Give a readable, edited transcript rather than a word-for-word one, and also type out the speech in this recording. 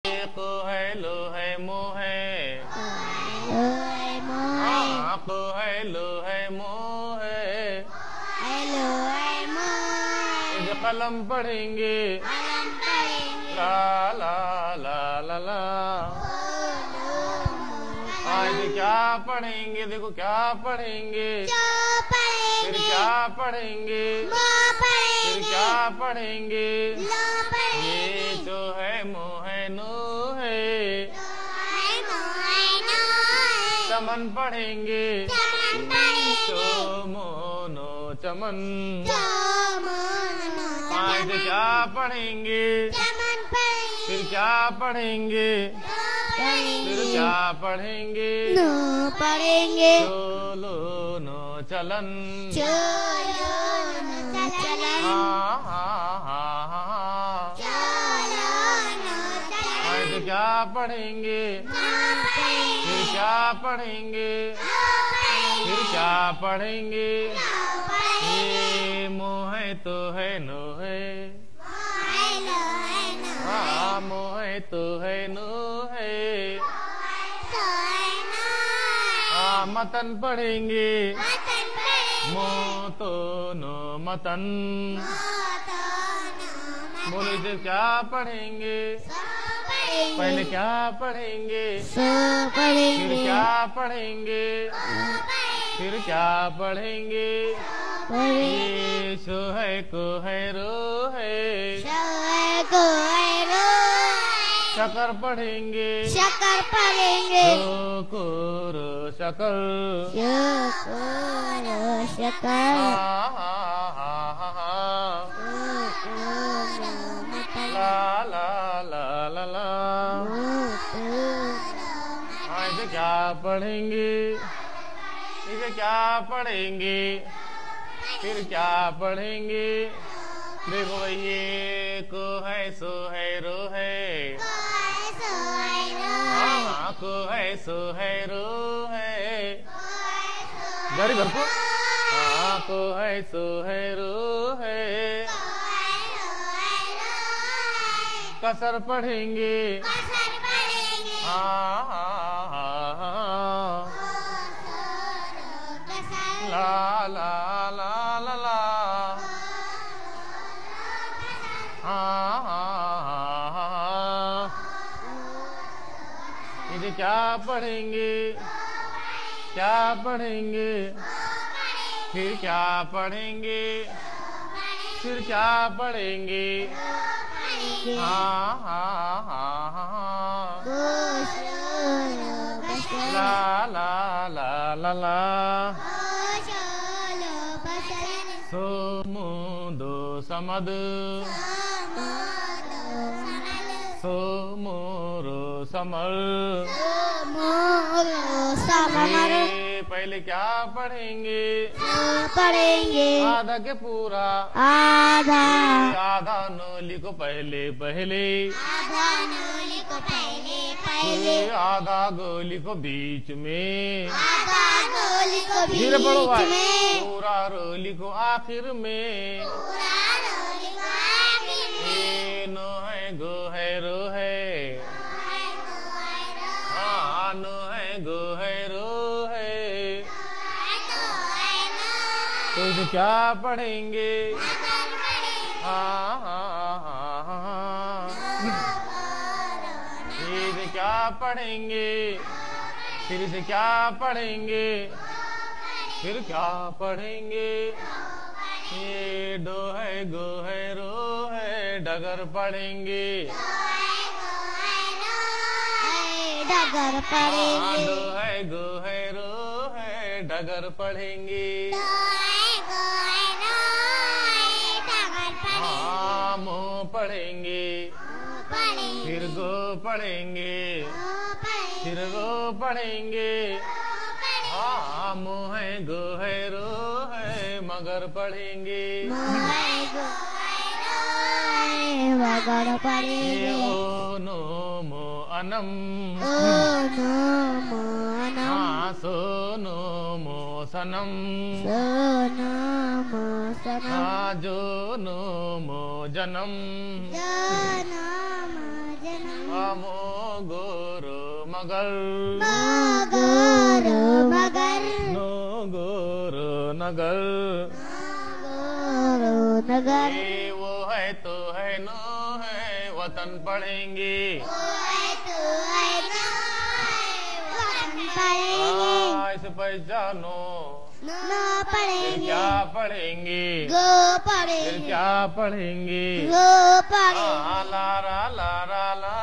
को है लो है मो है को है लो है मो है कलम पढ़ेंगे ला ला ला ला ला। आज क्या पढ़ेंगे देखो क्या पढ़ेंगे फिर क्या पढ़ेंगे फिर क्या पढ़ेंगे ये जो है मो है नो है चमन पढ़ेंगे चो मो नो चमन। आज क्या पढ़ेंगे फिर क्या पढ़ेंगे फिर क्या पढ़ेंगे चलो नो चलन हाँ हाँ हाँ हाँ। आज क्या पढ़ेंगे फिर क्या पढ़ेंगे फिर क्या पढ़ेंगे ये मो है तो है नो है हाँ मो है तो है नो है हाँ मतन पढ़ेंगे मो तो नो मतन। बोलो इसे क्या पढ़ेंगे पहले क्या पढ़ेंगे फिर क्या पढ़ेंगे फिर क्या पढ़ेंगे ये शो है को है रो है शकर पढ़ेंगे शो को रो शकर हाँ हाँ हाँ हाँ ला ला ला ला ला। आज क्या पढ़ेंगे इसे क्या पढ़ेंगे फिर क्या पढ़ेंगे देखो ये को है सो है रो है हाँ को है सो है रो है घर घर को हाँ को है सो है रो है कसर पढ़ेंगे हाँ हाँ हाँ हाँ ला ला ला ला ला हाँ हाँ हाँ। इसे क्या पढ़ेंगे क्या पढ़ेंगे फिर क्या पढ़ेंगे फिर क्या पढ़ेंगे हाँ हाँ हाँ हाँ ला ला ला ला ला। सो मो दो समद सो मोरो समर पहले क्या पढ़ेंगे आधा के पूरा आधा नोली को पहले पहले आधा गोली को बीच में धीरे पढ़ो भाई पूरा रोली को आखिर में नो है गो है रो है हाँ नो है गो है रो है तो इसे क्या पढ़ेंगे हाँ हाँ हाँ हाँ। इसे क्या पढ़ेंगे फिर इसे क्या पढ़ेंगे फिर क्या पढ़ेंगे ये डो है गो है रो है डगर पढ़ेंगे डगर पढ़ेंगे दो है गो है रो है डगर पढ़ेंगे हाँ मो पढ़ेंगे फिर गो पढ़ेंगे फिर रो पढ़ेंगे हाँ मो है गो है रो है मगर पढ़ेंगे मगर पढ़ेंगे ओ नो मो अनम हाँ सो नो मो सनम हाँ जो नो मो जन्म मोगोरो मगर मगर मगर नो गोरो नगर गोरो नगर ये वो है तो है नो है वतन पढ़ेंगे इस पहचानो ना पढ़ेंगे क्या पढ़ेंगे गो फिर पढ़ेंगे क्या पढ़ेंगे गो पढ़ेंगे लारा लारा ला